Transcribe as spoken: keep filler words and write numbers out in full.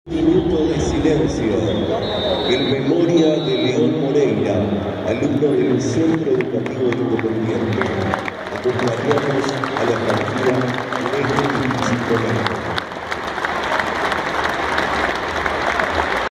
Minuto de silencio en memoria de León Moreira, alumno del Centro Educativo Independiente. Acompañamos a la partida de este chico.